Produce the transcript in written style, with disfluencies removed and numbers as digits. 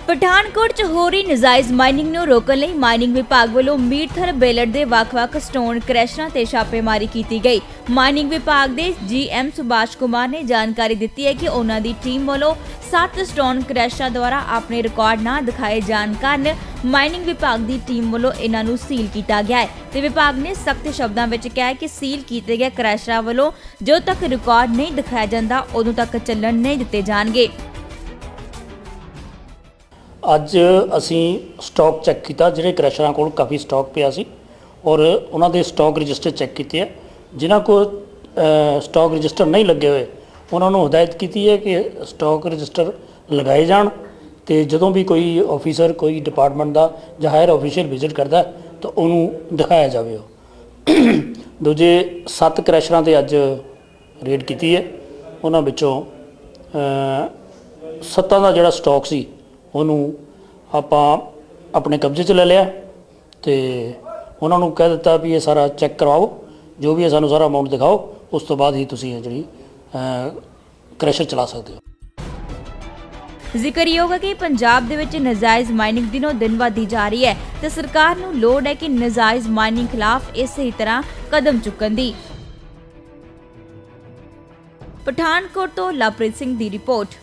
ਪਠਾਨਕੋਟ 'ਚ ਹੋ ਰਹੀ ਨਜਾਇਜ਼ ਮਾਈਨਿੰਗ ਨੂੰ ਰੋਕਣ ਲਈ ਮਾਈਨਿੰਗ ਵਿਭਾਗ ਵੱਲੋਂ ਮੀਟਥਲ ਬੇਲਟ ਦੇ ਵੱਖ-ਵੱਖ ਸਟੋਨ ਕ੍ਰੈਸ਼ਰਾਂ ਤੇ ਛਾਪੇਮਾਰੀ ਕੀਤੀ ਗਈ। ਮਾਈਨਿੰਗ ਵਿਭਾਗ ਦੇ GM ਸੁਭਾਸ਼ ਕੁਮਾਰ ਨੇ ਜਾਣਕਾਰੀ ਦਿੱਤੀ ਹੈ ਕਿ ਉਹਨਾਂ ਦੀ ਟੀਮ ਵੱਲੋਂ 7 ਸਟੋਨ ਕ੍ਰੈਸ਼ਰਾਂ ਦੁਆਰਾ ਆਪਣੇ ਰਿਕਾਰਡ ਨਾ ਦਿਖਾਏ ਜਾਣ ਕਾਰਨ ਮਾਈਨਿੰਗ ਵਿਭਾਗ ਦੀ ਟੀਮ ਵੱਲੋਂ ਇਹਨਾਂ ਨੂੰ ਸੀਲ ਕੀਤਾ ਗਿਆ ਹੈ ਤੇ ਵਿਭਾਗ ਨੇ ਸਖਤ ਸ਼ਬਦਾਂ ਵਿੱਚ ਕਿਹਾ ਹੈ ਕਿ ਸੀਲ ਕੀਤੇ ਗਏ ਕ੍ਰੈਸ਼ਰਾਂ ਵੱਲੋਂ ਜਦੋਂ ਤੱਕ ਰਿਕਾਰਡ ਨਹੀਂ ਦਿਖਾਇਆ ਜਾਂਦਾ ਉਦੋਂ ਤੱਕ ਚੱਲਣ ਨਹੀਂ ਦਿੱਤੇ ਜਾਣਗੇ। ਅੱਜ ਅਸੀਂ ਸਟਾਕ चैक किया, ਜਿਹੜੇ क्रैशर ਕੋਲ काफ़ी स्टॉक पिया सी और उन्होंने स्टॉक रजिस्टर चैक किए। जिन्हों को स्टॉक रजिस्टर नहीं लगे हुए उन्होंने हिदायत की है कि स्टॉक रजिस्टर लगाए जान तो जदों भी कोई ऑफिसर कोई डिपार्टमेंट का या हायर ऑफिशियल विजिट करता तो उन्होंने दिखाया जाए। दूजे 7 क्रैशर से अज रेड की है, उन्होंने विचों 7 का जोड़ा स्टॉक सी ਉਹਨੂੰ ਆਪਾਂ अपने कब्जे 'ਚ ले लिया तो उन्होंने कह दिता भी ये सारा चैक करवाओ, जो भी है सानू सारा अमाउंट दिखाओ, उस तो बाद ही तुसीं जी क्रैशर चला सकते हो। ਜ਼ਿਕਰਯੋਗ ਹੈ ਕਿ ਪੰਜਾਬ ਦੇ ਵਿੱਚ ਨਜਾਇਜ਼ ਮਾਈਨਿੰਗ ਦਿਨੋਂ ਦਿਨ ਵਧਦੀ ਜਾ ਰਹੀ ਹੈ ਤੇ ਸਰਕਾਰ ਨੂੰ ਲੋੜ ਹੈ ਕਿ ਨਜਾਇਜ਼ ਮਾਈਨਿੰਗ ਖਿਲਾਫ ਇਸੇ ਤਰ੍ਹਾਂ ਕਦਮ ਚੁੱਕਣ ਦੀ। ਪਠਾਨਕੋਟ ਤੋਂ ਲਵਪ੍ਰੀਤ ਸਿੰਘ ਦੀ ਰਿਪੋਰਟ।